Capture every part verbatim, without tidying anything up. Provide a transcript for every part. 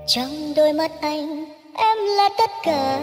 Trong đôi mắt anh, em là tất cả,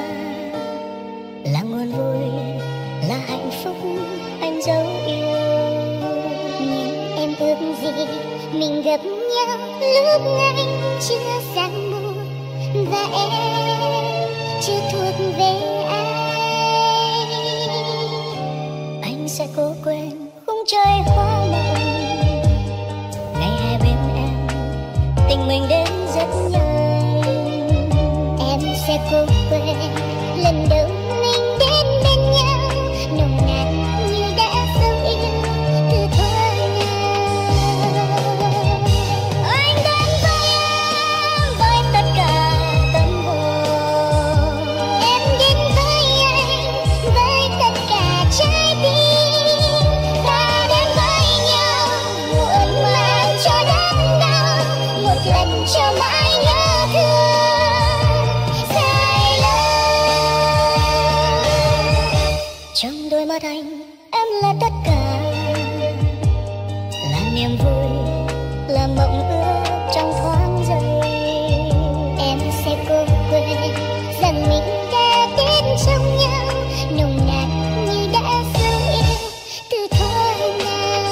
là nguồn vui, là hạnh phúc anh dấu yêu. Nhưng em ước gì mình gặp nhau lúc anh chưa sang buồn, và em chưa thuộc về ai. Anh sẽ cố quên khung trời hoa mộng, ngày hai bên em tình mình đến rất nhanh. Em sẽ cố quên lần đầu mình đến bên nhau, nồng nàn như đã dấu yêu từ thuở nào. Anh đến với em với tất cả tâm hồn, Em đến với anh với tất cả trái tim. Ta đến với nhau muộn màng cho đớn đau, một lần cho mãi nhớ thương dài lâu. trong đôi mắt anh em là tất cả, là niềm vui, là mộng ước trong thoáng giây. Em sẽ cố quên rằng mình đã đến trong nhau, nồng nàn như đã dấu yêu từ thuở nào.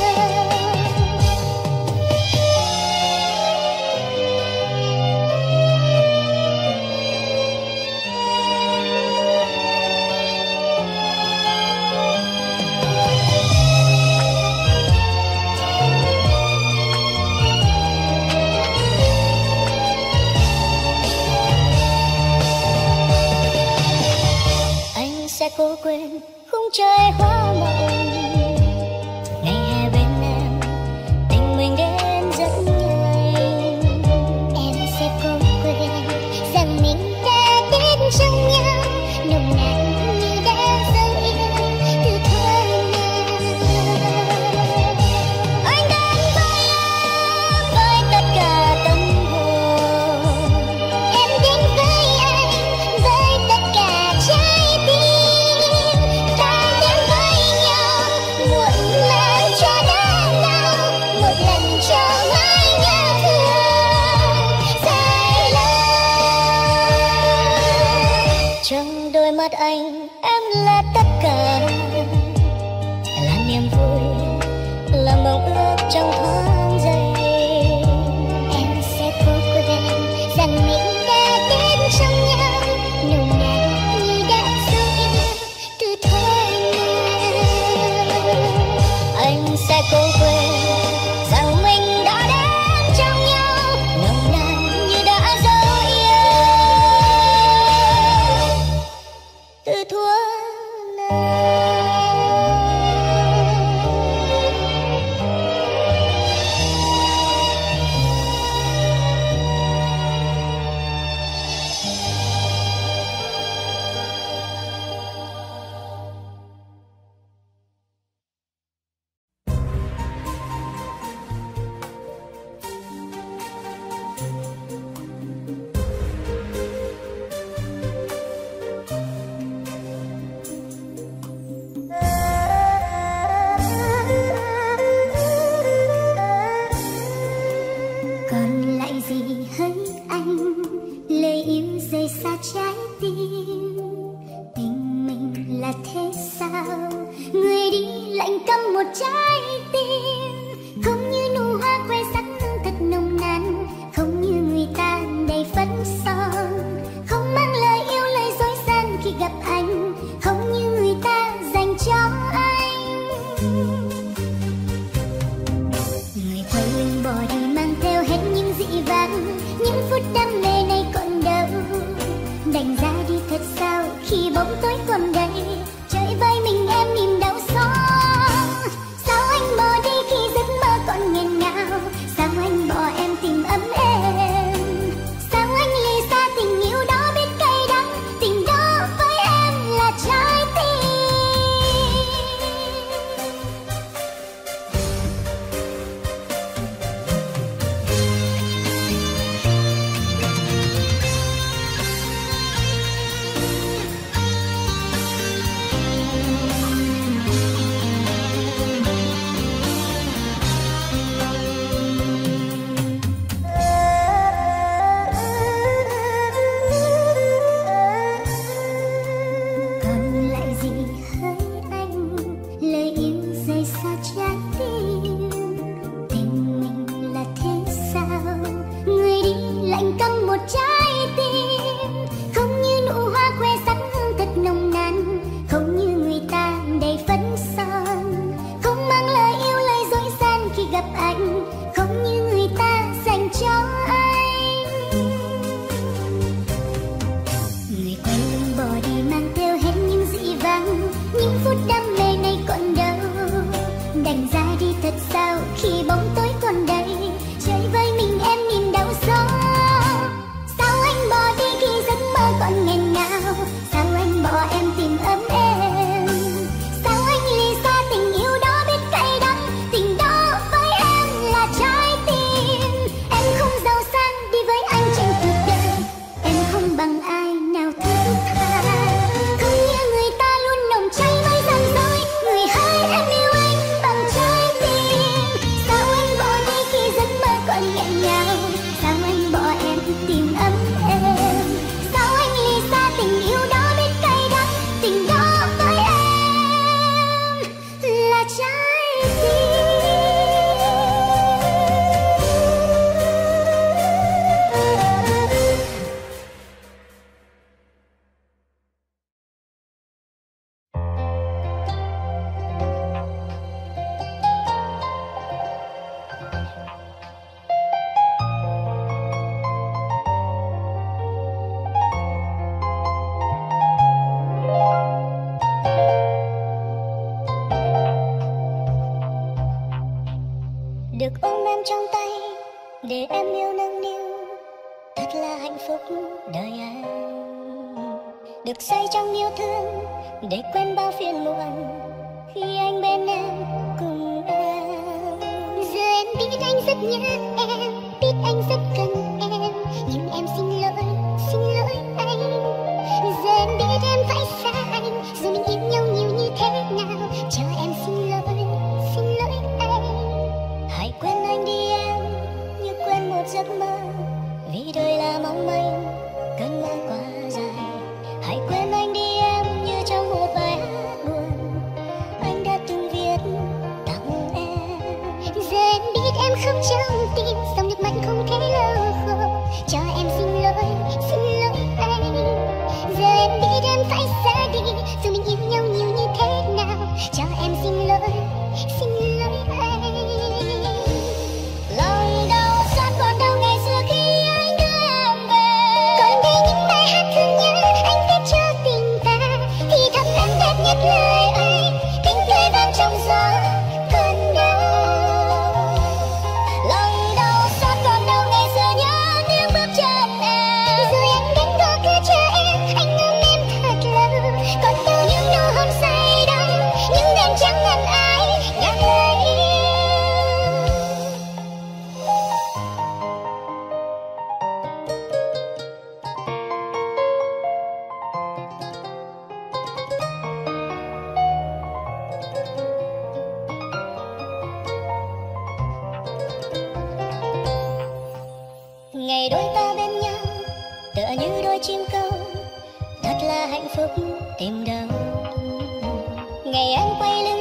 Anh sẽ cố quên khung trời hoa mộng, ngày hè bên em tình mình đến rất nhanh. Em sẽ cố quên rằng mình đã đến trong nhau, nồng nàn như đã dấu yêu từ thuở nào. Anh đến với em với tất cả tâm hồn, Em đến với anh với tất cả trái tim. Ta đến với nhau muộn màng cho đớn đau, một lần cho mãi nhớ thương dài lâu. trong đôi mắt anh em là tất cả, là niềm vui, là mộng ước trong thoáng giây. Em sẽ cố quên rằng mình đã đến trong nhau, nồng nàn như đã dấu yêu từ thuở nào. Anh sẽ cố quên rằng mình đã đến trong nhau, nồng nàn như đã dấu yêu từ thuở nào. Còn lại gì hỡi anh, lời yêu rời xa trái tim. Tình mình là thế sao, người đi lạnh câm một trái tim. Không như nụ hoa khoe sắc thật nồng nàn, không như người ta đầy phấn son. Không mang lời yêu lời dối gian khi gặp anh, không như người ta dành cho anh. Người quay lưng bỏ đi mang theo hết những dị vãng, những phút đam mê này còn đâu. Đành ra đi thật sao khi bóng tối còn đây, chơi với mình em niềm đau xót. Sao anh bỏ đi khi giấc mơ còn nghẹn ngào, sao anh bỏ em tìm ấm êm. Sao anh lìa xa tình yêu đó biết cay đắng, tình đó với em là trái tim. bằng ai nào thứ tha. Không như người ta luôn nồng cháy mới gian dối, người hỡi em yêu anh bằng trái tim. Sao anh bỏ đi khi giấc mơ còn nghẹn ngào, sao anh bỏ em tìm ấm êm, sao anh lìa xa tình yêu đó biết cay đắng, tình đó với em là trái tim. Được ôm em trong tay để em yêu nâng niu, thật là hạnh phúc đời anh. Được say trong yêu thương để quên bao phiền muộn khi anh bên em cùng em. Giờ em biết anh rất nhớ em, biết anh rất cần em, nhưng em xin lỗi, xin lỗi anh. Giờ em biết em phải xa anh, dù mình yêu nhau nhiều như thế nào, cho em xin lỗi, xin lỗi anh. Hãy quên anh đi em, như quên một giấc mơ, vì đời là mong manh, cơn mơ quá dài. Hãy quên anh đi em, như trong một bài hát buồn anh đã từng viết tặng em. Giờ em biết em khóc trong tim, dòng nước mắt không thể lau khô, cho em xin lỗi, xin lỗi anh. Giờ em biết em phải xa đi, dù mình yêu nhau nhiều như thế nào, cho em xin lỗi, xin lỗi anh. Lòng đau xót còn đâu ngày xưa khi anh đưa em về, còn đây những bài hát thương nhớ anh viết cho tình ta, thì thầm em đẹp nhất lời anh, tiếng cười vang trong gió còn đâu. Lòng đau xót còn đâu ngày xưa nhớ tiếng bước chân em, rồi anh đến có cứ chờ em, anh ôm em thật lâu, còn đâu những nụ hôn say đắm, những đêm trắng ngần ai ngàn lời yêu. Ngày đôi ta bên nhau tựa như đôi chim câu, thật là hạnh phúc tìm đâu. Ngày anh quay lưng